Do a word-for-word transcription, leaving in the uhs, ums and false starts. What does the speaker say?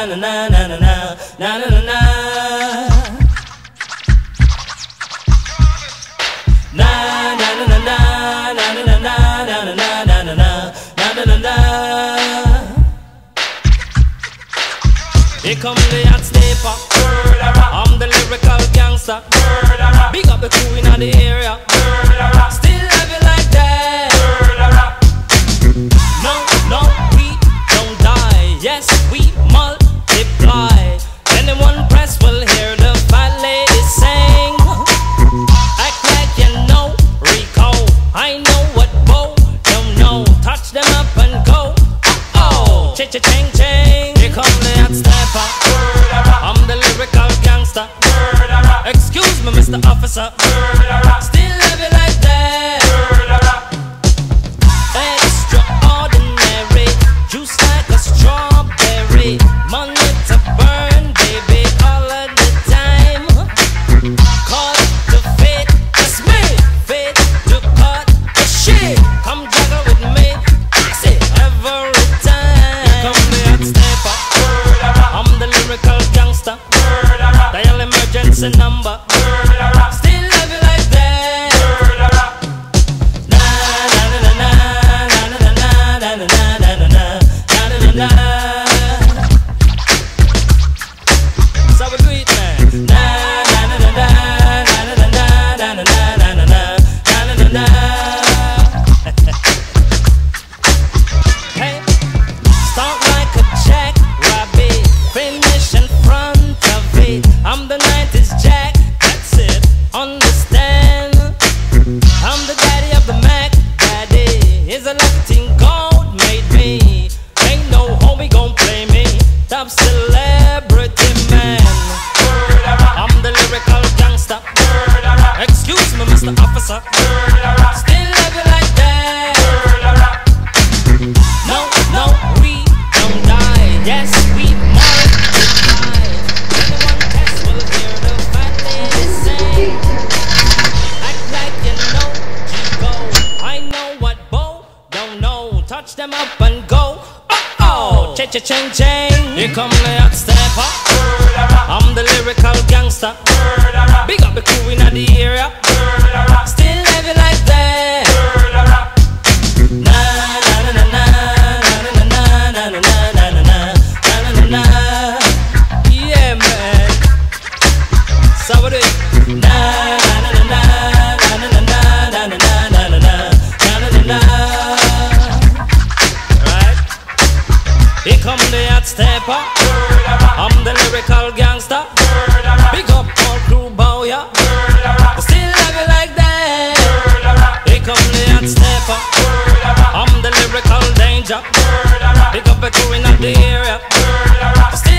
na na na na na na na na na. Na na na na na na na na na na na na na na na na. Here come the hot stepper. I'm the lyrical gangster. Big up the crew in the area. Still love you like that. No, no, we don't die. Yes, we multiply. Anyone press will hear the fat lady sing. Act like you know Rico. I know what Bo don't know. Touch them up and go. Oh, cha cha ching ching. Here come the hot stepper. I'm the lyrical gangster. Excuse me, Mister Officer. Still love you like that. Extraordinary, juice like a strawberry. Money to burn, baby, all of the time. Cut the fit, that's me. Fit to cut the shit. Come juggle with me, fix it every time. Here come the hot stepper. I'm the lyrical gangster. Dial emergency number. Still love you like that. Na na na na na na na na na na na na na na. So we do it, man. Na na na na na na na na na na na na na na na. Hey, start like a jackrabbit, finish in front of it. I'm the nineties Jack, that's it, understand? I'm the daddy of the Mac, daddy. Is a lucky thing God made me. Ain't no homie gon' play me. Top celebrity man. I'm the lyrical gangster. Excuse me, Mister Officer. Still love you like that. No, no, we don't die. Yes, we multiply. Anyone test will hear the fat lady say. Act like you know Chico. I know what Bo don't know. Touch them up and go. Oh oh, cha cha ching ching. Here come the hot stepper. I'm the lyrical gangster. Big up the crew in the area. Still love you like that. Na na na na na na na na na na na na na. Yeah, man. So what it? Na na na na na na na na na na na na na na. Right? Here come the hot stepper. I'm the lyrical gangster. Big up all crew bow ya. Still love you like that. Here come the hot stepper. I'm the lyrical danger. Big up the crew in the area.